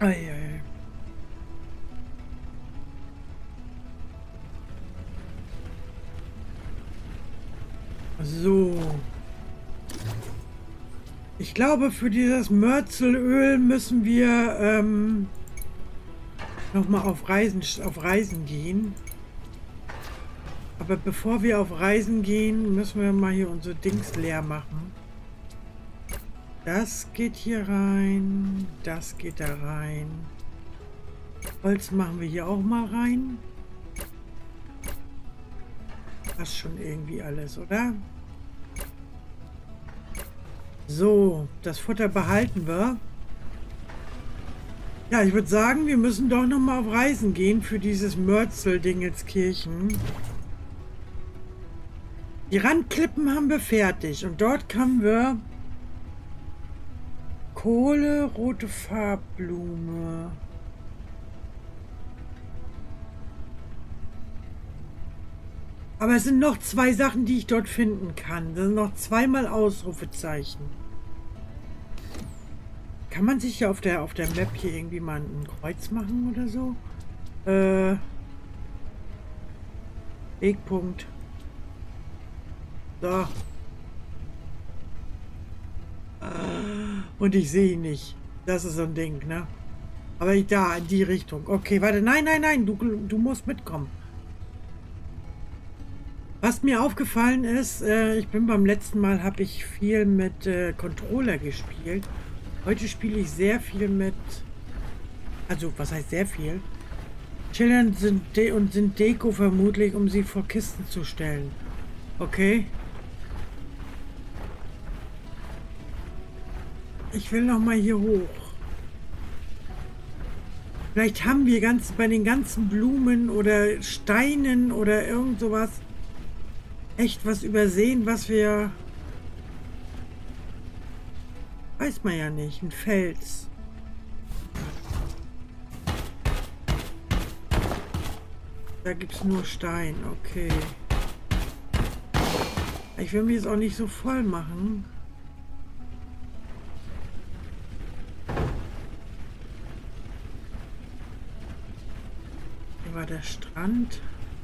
Ei, ei. So. Ich glaube, für dieses Mörzelöl müssen wir nochmal auf Reisen gehen. Aber bevor wir auf Reisen gehen, müssen wir mal hier unsere Dings leer machen. Das geht hier rein. Das geht da rein. Holz machen wir hier auch mal rein. Passt schon irgendwie alles, oder? So, das Futter behalten wir. Ja, ich würde sagen, wir müssen doch noch mal auf Reisen gehen für dieses Mörzel-Dingelskirchen. Die Randklippen haben wir fertig und dort können wir Kohle, rote Farbblume. Aber es sind noch 2 Sachen, die ich dort finden kann. Das sind noch 2-mal Ausrufezeichen. Kann man sich ja auf der Map hier irgendwie mal ein Kreuz machen oder so? Wegpunkt. So. Und ich sehe ihn nicht. Das ist so ein Ding, ne? Aber da, in die Richtung. Okay, warte. Nein, nein, nein. Du musst mitkommen. Was mir aufgefallen ist, ich bin beim letzten Mal, habe ich viel mit Controller gespielt. Heute spiele ich sehr viel mit, also was heißt sehr viel? Children sind Deko vermutlich, um sie vor Kisten zu stellen. Okay. Ich will noch mal hier hoch. Vielleicht haben wir bei den ganzen Blumen oder Steinen oder irgend sowas echt was übersehen, was wir... Weiß man ja nicht. Ein Fels. Da gibt es nur Stein. Okay. Ich will mich jetzt auch nicht so voll machen. Hier war der Strand.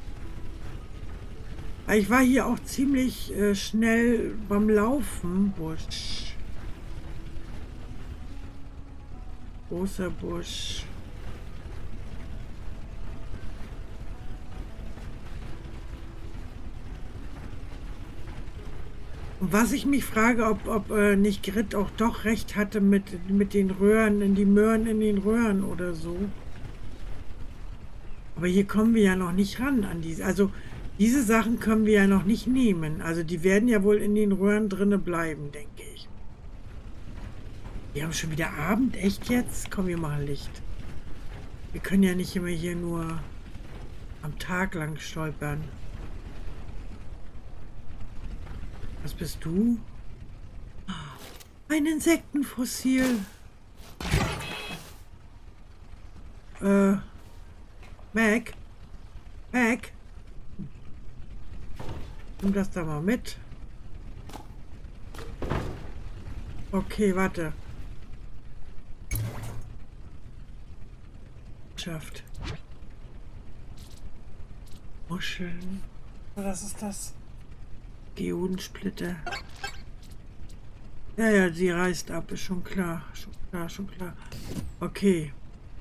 Ich war hier auch ziemlich schnell beim Laufen. Busch. Großer Busch. Und was ich mich frage, ob nicht Grit auch doch recht hatte mit den Röhren, in die Möhren in den Röhren oder so. Aber hier kommen wir ja noch nicht ran an diese. Also diese Sachen können wir ja noch nicht nehmen. Also die werden ja wohl in den Röhren drinne bleiben, denke ich. Wir haben schon wieder Abend, echt jetzt? Komm, wir machen Licht. Wir können ja nicht immer hier nur am Tag lang stolpern. Was bist du? Ein Insektenfossil. Mac? Mac? Nimm das da mal mit. Okay, warte. Schafft. Muscheln. Was ist das? Geodensplitter. Ja, ja, sie reißt ab, ist schon klar. Schon klar, schon klar. Okay.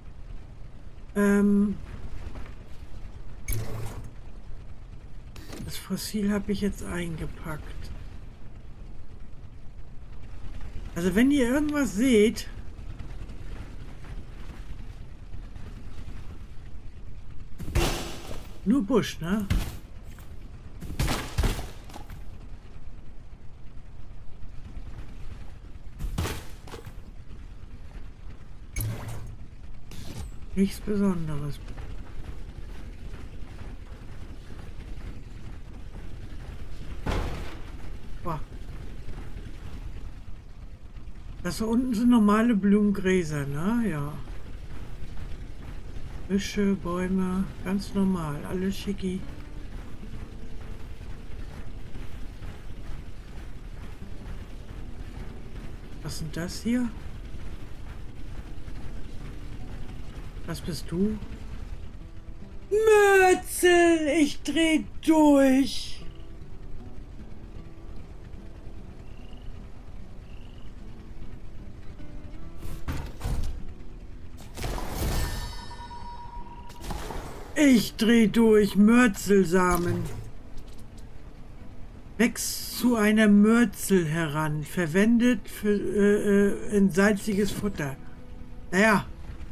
Das Fossil habe ich jetzt eingepackt. Also wenn ihr irgendwas seht, nur Busch, ne? Nichts Besonderes. Boah. Das da unten sind normale Blumengräser, ne? Ja. Büsche, Bäume, ganz normal, alles schicki. Was sind das hier? Was bist du? Mützel, ich dreh durch. Ich dreh durch, Mürzelsamen. Wächst zu einer Mürzel heran, verwendet für in salziges Futter. Naja.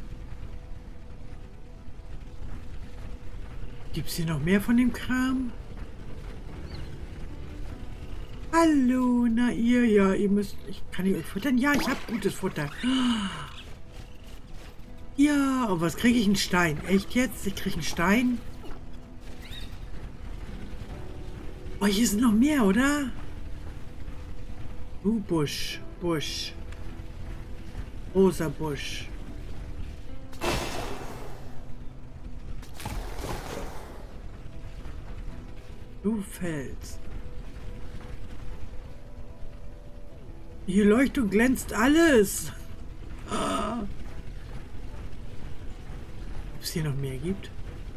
Gibt's hier noch mehr von dem Kram? Hallo, na ihr, ja, ihr müsst... Kann ich euch futtern? Ja, ich habe gutes Futter. Ja, und was kriege ich? Einen Stein? Echt jetzt? Ich kriege einen Stein? Oh, hier sind noch mehr, oder? Busch. Busch. Rosa Busch. Du fällst. Hier leuchtet und glänzt alles. Ob es hier noch mehr gibt?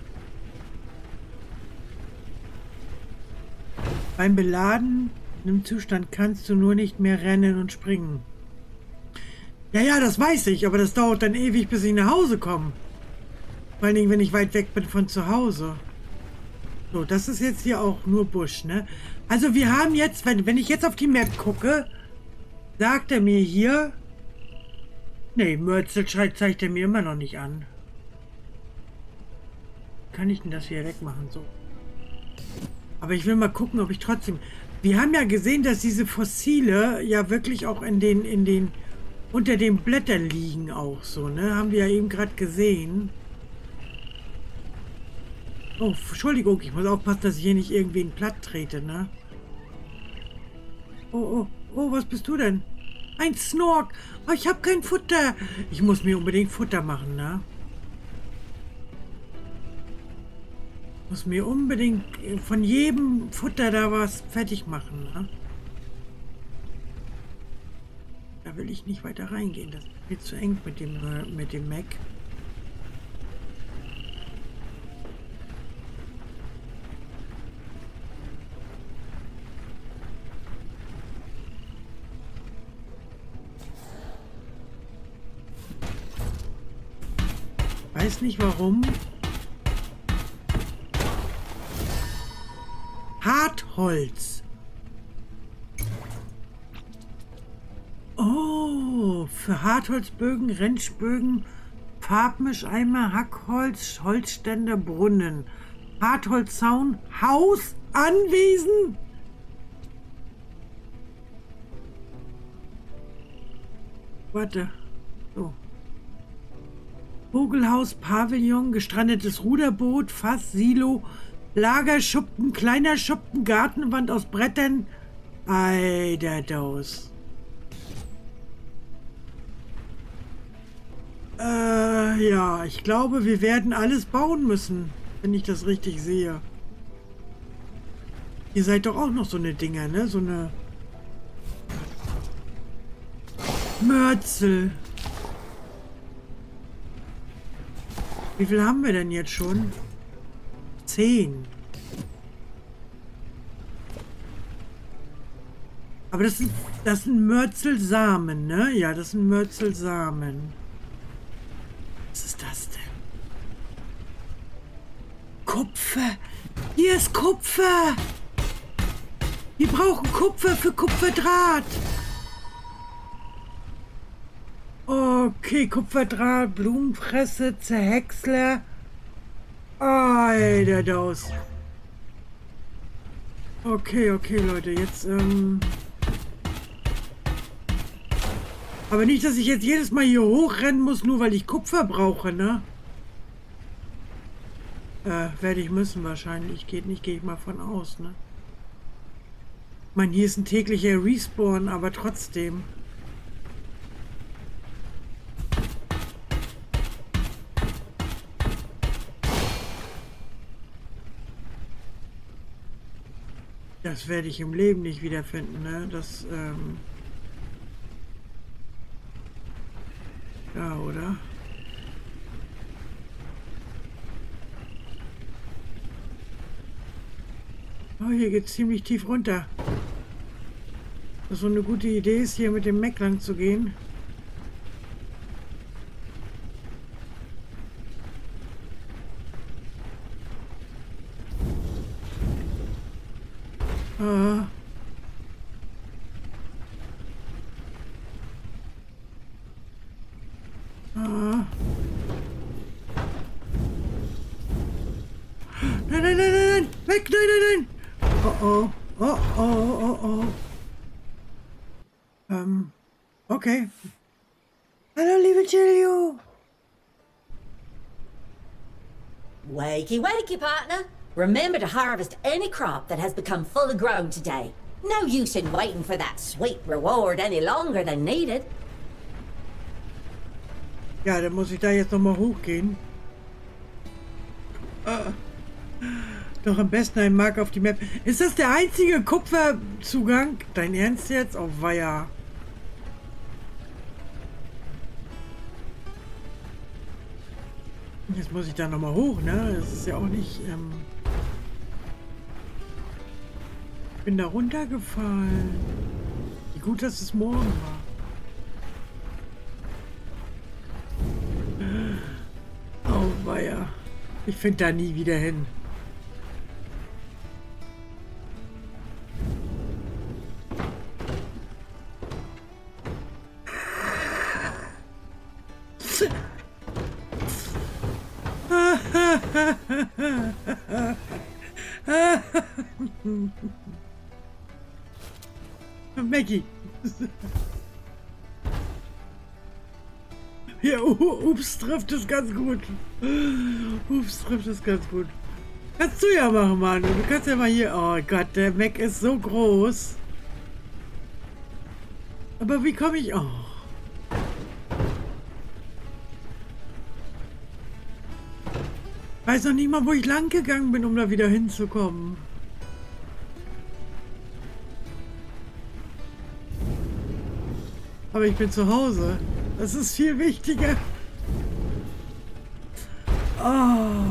Beim Beladen im Zustand kannst du nur nicht mehr rennen und springen. Ja, das weiß ich, aber das dauert dann ewig, bis ich nach Hause komme. Vor allen Dingen, wenn ich weit weg bin von zu Hause. So, das ist jetzt hier auch nur Busch, ne? Also wir haben jetzt, wenn ich jetzt auf die Map gucke, sagt er mir hier... Nee, Mürzel zeigt er mir immer noch nicht an. Kann ich denn das hier wegmachen? So. Aber ich will mal gucken, ob ich trotzdem... Wir haben ja gesehen, dass diese Fossile ja wirklich auch unter den Blättern liegen auch so, ne? Haben wir ja eben gerade gesehen. Oh, Entschuldigung, ich muss aufpassen, dass ich hier nicht irgendwen platt trete, ne? Oh, was bist du denn? Ein Snork. Oh, ich habe kein Futter. Ich muss mir unbedingt Futter machen, ne? Muss mir unbedingt von jedem Futter da was fertig machen, ne? Da will ich nicht weiter reingehen. Das ist viel zu eng mit dem Mac. Weiß nicht warum. Hartholz. Oh, für Hartholzbögen, Rentschbögen, Farbmischeimer, Hackholz, Holzständer, Brunnen. Hartholzzaun, Haus, Anwesen. Warte. So. Vogelhaus, Pavillon, gestrandetes Ruderboot, Fass, Silo, Lagerschuppen, kleiner Schuppen, Gartenwand aus Brettern. Eiderdaus. Ja, ich glaube, wir werden alles bauen müssen, wenn ich das richtig sehe. Ihr seid doch auch noch so eine Dinger, ne? So eine... Mörzel. Wie viel haben wir denn jetzt schon? 10. Aber das sind Mörzelsamen, ne? Ja, das sind Mörzelsamen. Was ist das denn? Kupfer. Hier ist Kupfer. Wir brauchen Kupfer für Kupferdraht. Okay, Kupferdraht, Blumenfresse, Zerhäcksler. Eiderdaus. Okay, Leute, jetzt, aber nicht, dass ich jetzt jedes Mal hier hochrennen muss, nur weil ich Kupfer brauche, ne? Werde ich müssen wahrscheinlich. Geht nicht, gehe ich mal von aus, ne? Ich meine, hier ist ein täglicher Respawn, aber trotzdem. Das werde ich im Leben nicht wiederfinden, ne? Das, ja, oder? Oh, hier geht es ziemlich tief runter. Das so eine gute Idee ist, hier mit dem Mech lang zu gehen. Ah. Ah. Nein, nein, nein, nein, nein! Weg! Nein, nein, nein! Oh, oh. Oh, oh, oh, oh. Okay. Hallo, liebe Julio. Wakey, wakey, partner. Remember to harvest any crop that has become fully grown today. No use in waiting for that sweet reward any longer than needed. Ja, dann muss ich da jetzt nochmal hochgehen. Doch am besten ein Mark auf die Map. Ist das der einzige Kupferzugang? Dein Ernst jetzt? Oh, weia. Jetzt muss ich da nochmal hoch, ne? Das ist ja auch nicht... Ich bin da runtergefallen. Wie gut, dass es morgen war. Oh, weia. Ich finde da nie wieder hin. Maggie. Ja, ups, trifft es ganz gut. Ups, trifft es ganz gut. Kannst du ja machen, Mann. Du kannst ja mal hier... Oh Gott, der Mac ist so groß. Aber wie komme ich... Oh. Weiß noch nicht mal, wo ich lang gegangen bin, um da wieder hinzukommen. Aber ich bin zu Hause. Das ist viel wichtiger. Oh.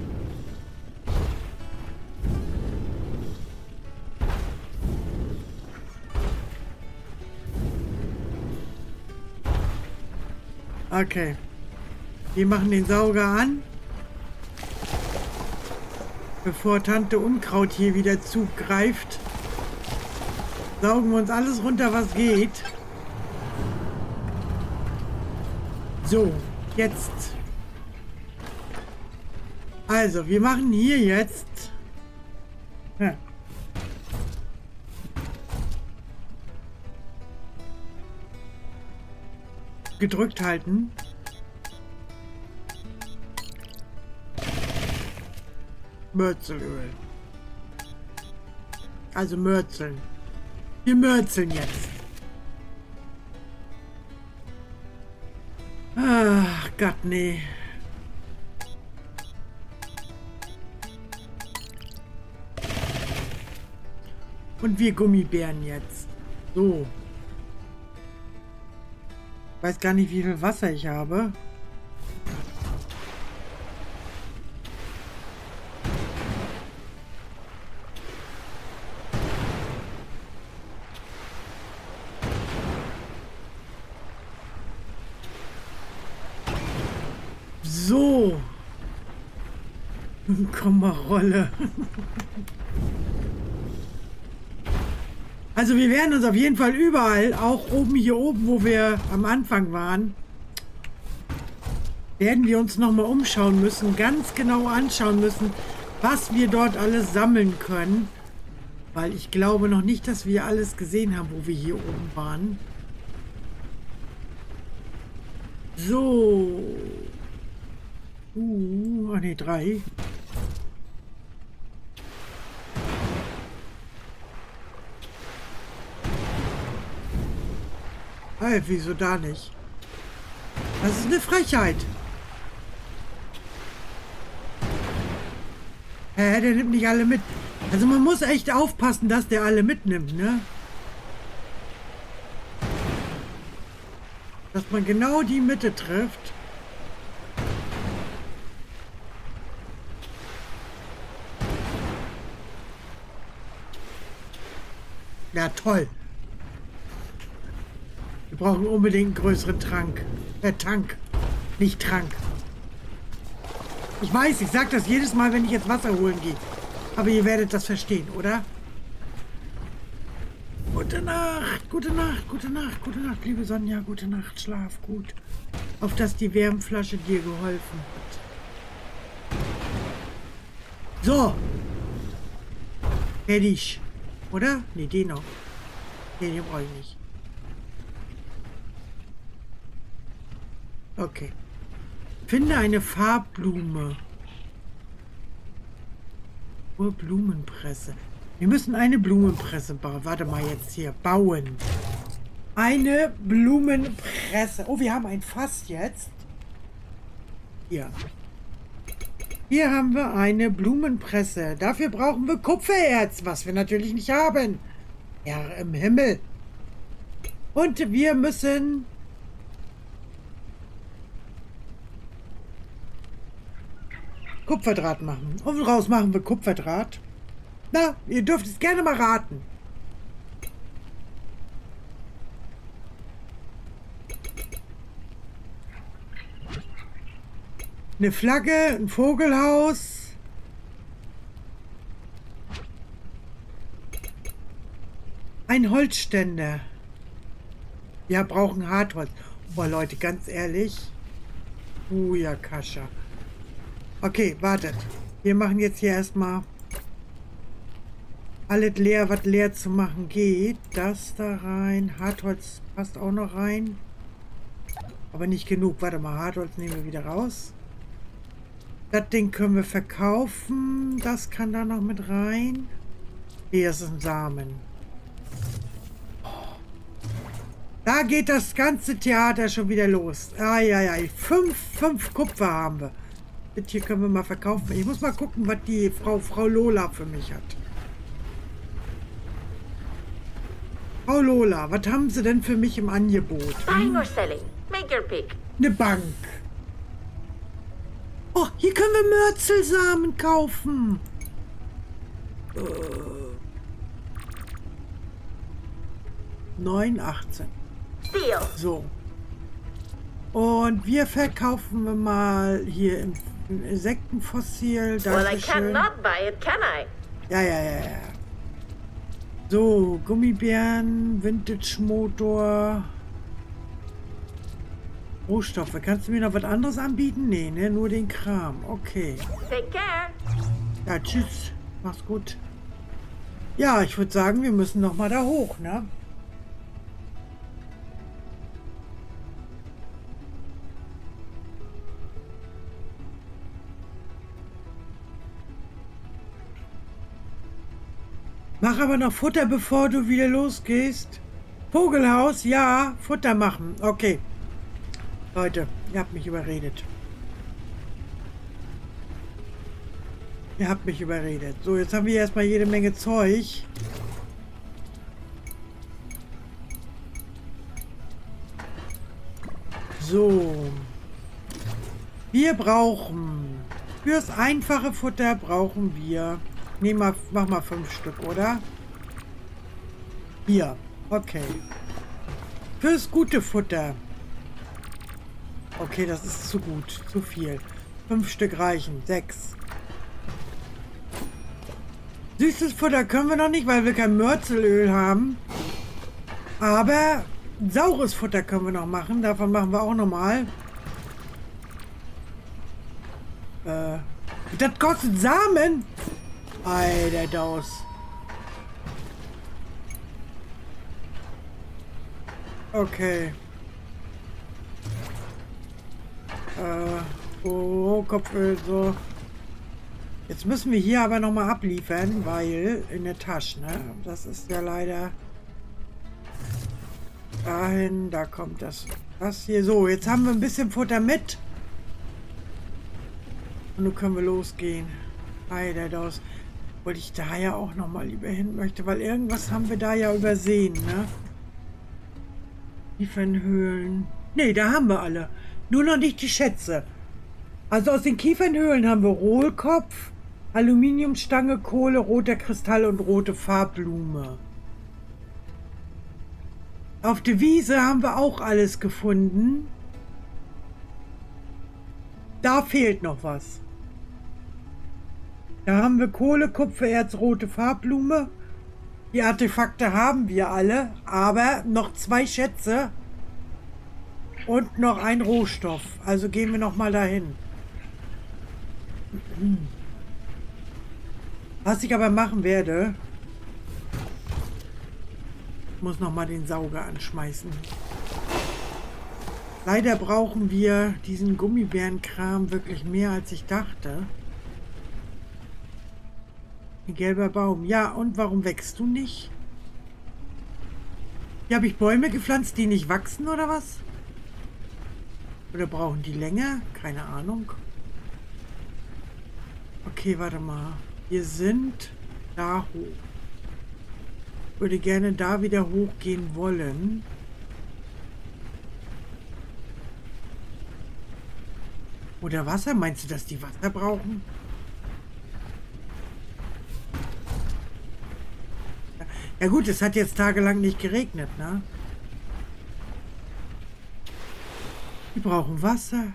Okay. Wir machen den Sauger an. Bevor Tante Unkraut hier wieder zugreift. Saugen wir uns alles runter, was geht. So, jetzt. Also, wir machen hier jetzt... Ja. Gedrückt halten. Mörzelöl. Also mörzeln. Wir mörzeln jetzt. Ach Gott, nee. Und wir Gummibären jetzt. So. Ich weiß gar nicht, wie viel Wasser ich habe. So. Komm mal, Rolle. Also wir werden uns auf jeden Fall überall, auch oben hier oben, wo wir am Anfang waren, werden wir uns nochmal umschauen müssen, ganz genau anschauen müssen, was wir dort alles sammeln können. Weil ich glaube noch nicht, dass wir alles gesehen haben, wo wir hier oben waren. So. Ah ne, 3. Hey, wieso da nicht? Das ist eine Frechheit. Der nimmt nicht alle mit. Also man muss echt aufpassen, dass der alle mitnimmt, ne? Dass man genau die Mitte trifft. Ja, toll. Wir brauchen unbedingt einen größeren Tank. Tank. Nicht Trank. Ich weiß, ich sage das jedes Mal, wenn ich jetzt Wasser holen gehe. Aber ihr werdet das verstehen, oder? Gute Nacht, gute Nacht, gute Nacht, gute Nacht, liebe Sonja. Gute Nacht, schlaf gut. Auf dass die Wärmflasche dir geholfen hat. So. Fertig. Oder? Ne, den noch. Ne, den brauche ich nicht. Okay. Finde eine Farbblume. Oh, Blumenpresse. Wir müssen eine Blumenpresse bauen. Warte mal jetzt hier. Bauen. Eine Blumenpresse. Oh, wir haben ein Fass jetzt. Hier. Hier haben wir eine Blumenpresse. Dafür brauchen wir Kupfererz, was wir natürlich nicht haben. Herr im Himmel. Und wir müssen... Kupferdraht machen. Und raus machen wir Kupferdraht. Na, ihr dürft es gerne mal raten. Eine Flagge, ein Vogelhaus. Ein Holzständer. Wir brauchen Hartholz. Boah, Leute, ganz ehrlich. Ja, Kascha. Okay, wartet. Wir machen jetzt hier erstmal alles leer, was leer zu machen geht. Das da rein. Hartholz passt auch noch rein. Aber nicht genug. Warte mal, Hartholz nehmen wir wieder raus. Das Ding können wir verkaufen. Das kann da noch mit rein. Hier ist ein Samen. Da geht das ganze Theater schon wieder los. Eieiei. 5 Kupfer haben wir. Das hier können wir mal verkaufen. Ich muss mal gucken, was die Frau Lola für mich hat. Frau Lola, was haben Sie denn für mich im Angebot? Buying or selling? Make your pick. Eine Bank. Oh, hier können wir Mörzelsamen kaufen. 9,18. Deal. So. Und wir verkaufen wir mal hier im Insektenfossil. Well, I Dankeschön. cannot buy it, can I? Ja. So, Gummibären, Vintage-Motor. Rohstoffe. Kannst du mir noch was anderes anbieten? Nee, ne? Nur den Kram. Okay. Take care. Ja, tschüss. Mach's gut. Ja, ich würde sagen, wir müssen noch mal da hoch, ne? Mach aber noch Futter, bevor du wieder losgehst. Vogelhaus, ja, Futter machen. Okay. Leute, ihr habt mich überredet. Ihr habt mich überredet. So, jetzt haben wir erstmal jede Menge Zeug. So. Wir brauchen... Fürs einfache Futter brauchen wir... mach mal 5 Stück, oder? Hier. Okay. Fürs gute Futter. Okay, das ist zu gut. Zu viel. 5 Stück reichen. 6. Süßes Futter können wir noch nicht, weil wir kein Mörzelöl haben. Aber saures Futter können wir noch machen. Davon machen wir auch nochmal. Das kostet Samen. Alter, Daus. Okay. Kopföl, so. Jetzt müssen wir hier aber nochmal abliefern, weil in der Tasche, ne? Das ist ja leider dahin, da kommt das hier. So, jetzt haben wir ein bisschen Futter mit. Und nun können wir losgehen. Alter, Daus. Wollte ich da ja auch noch mal lieber hin möchte, weil irgendwas haben wir da ja übersehen, ne? Kiefernhöhlen. Ne, da haben wir alle. Nur noch nicht die Schätze. Also aus den Kiefernhöhlen haben wir Rohlkopf, Aluminiumstange, Kohle, roter Kristall und rote Farbblume. Auf der Wiese haben wir auch alles gefunden. Da fehlt noch was. Da haben wir Kohle, Kupfererz, rote Farbblume. Die Artefakte haben wir alle, aber noch 2 Schätze und noch ein Rohstoff. Also gehen wir noch mal dahin. Was ich aber machen werde, muss noch mal den Sauger anschmeißen. Leider brauchen wir diesen Gummibärenkram wirklich mehr, als ich dachte. Ein gelber Baum. Ja, und warum wächst du nicht? Hier habe ich Bäume gepflanzt, die nicht wachsen, oder was? Oder brauchen die länger? Keine Ahnung. Okay, warte mal. Wir sind da hoch. Ich würde gerne da wieder hochgehen wollen. Oder Wasser? Meinst du, dass die Wasser brauchen? Ja gut, es hat jetzt tagelang nicht geregnet, ne? Die brauchen Wasser.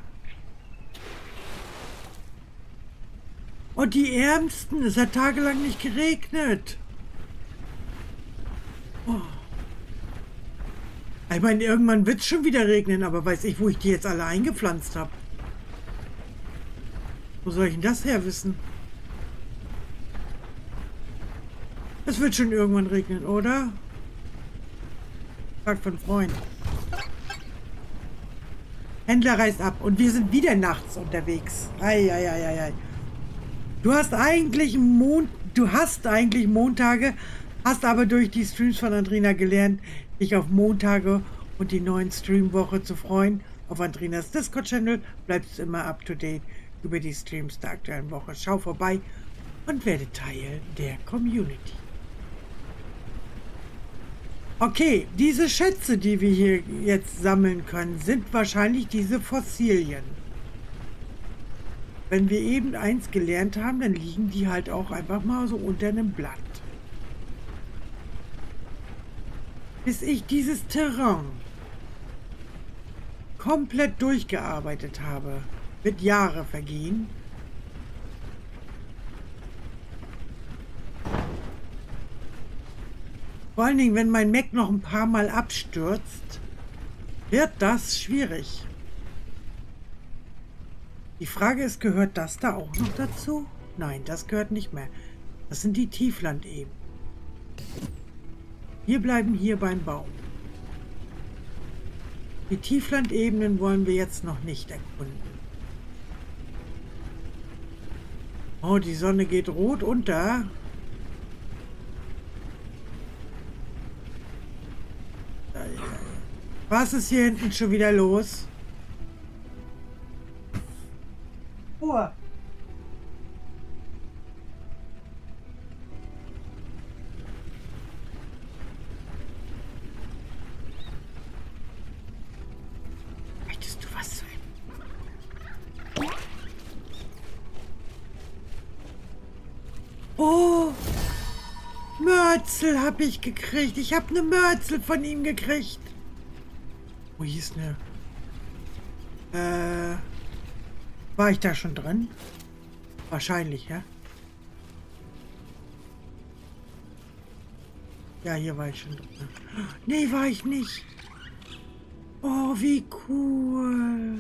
Und die Ärmsten, es hat tagelang nicht geregnet. Oh. Ich meine, irgendwann wird es schon wieder regnen, aber weiß ich, wo ich die jetzt alle eingepflanzt habe. Wo soll ich denn das her wissen? Es wird schon irgendwann regnen, oder? Fragt von Freund. Händler reist ab und wir sind wieder nachts unterwegs. Ei. Du hast eigentlich Montage, hast aber durch die Streams von Andrina gelernt, dich auf Montage und die neuen Streamwoche zu freuen. Auf Andrinas Discord-Channel bleibst du immer up to date über die Streams der aktuellen Woche. Schau vorbei und werde Teil der Community. Okay, diese Schätze, die wir hier jetzt sammeln können, sind wahrscheinlich diese Fossilien. Wenn wir eben eins gelernt haben, dann liegen die halt auch einfach mal so unter einem Blatt. Bis ich dieses Terrain komplett durchgearbeitet habe, wird Jahre vergehen. Vor allen Dingen, wenn mein Mac noch ein paar Mal abstürzt, wird das schwierig. Die Frage ist, gehört das da auch noch dazu? Nein, das gehört nicht mehr. Das sind die Tieflandebenen. Wir bleiben hier beim Baum. Die Tieflandebenen wollen wir jetzt noch nicht erkunden. Oh, die Sonne geht rot unter. Was ist hier hinten schon wieder los? Oh. Möchtest du was zu essen? Oh, Mörzel habe ich gekriegt. Ich habe eine Mörzel von ihm gekriegt. Wo hieß eine? War ich da schon drin? Wahrscheinlich, ja? Ja, hier war ich schon drin. Nee, war ich nicht. Oh, wie cool.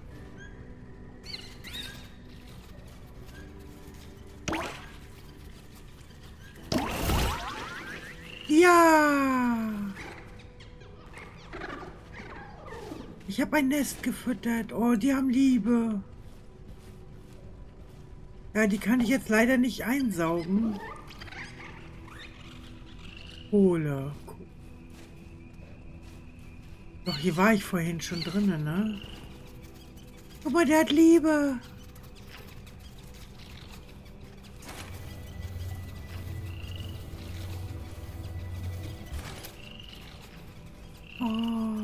Ja. Ich habe ein Nest gefüttert. Oh, die haben Liebe. Ja, die kann ich jetzt leider nicht einsaugen. Kohle. Doch, hier war ich vorhin schon drinnen, ne? Guck mal, der hat Liebe. Oh.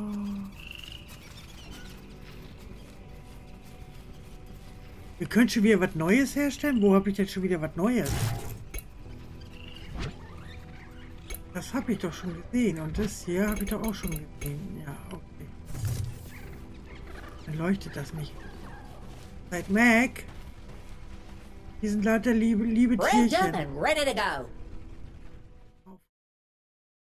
Wir können schon wieder was Neues herstellen. Wo habe ich denn schon wieder was Neues? Das das habe ich doch schon gesehen. Und das hier habe ich doch auch schon gesehen. Ja, okay. Dann leuchtet das nicht. Seid Mac. Hier sind lauter liebe Revved up Tierchen. and ready to go.